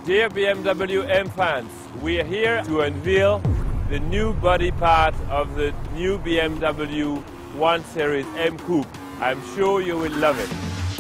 Dear BMW M fans, we are here to unveil the new body part of the new BMW 1 Series M Coupe. I'm sure you will love it.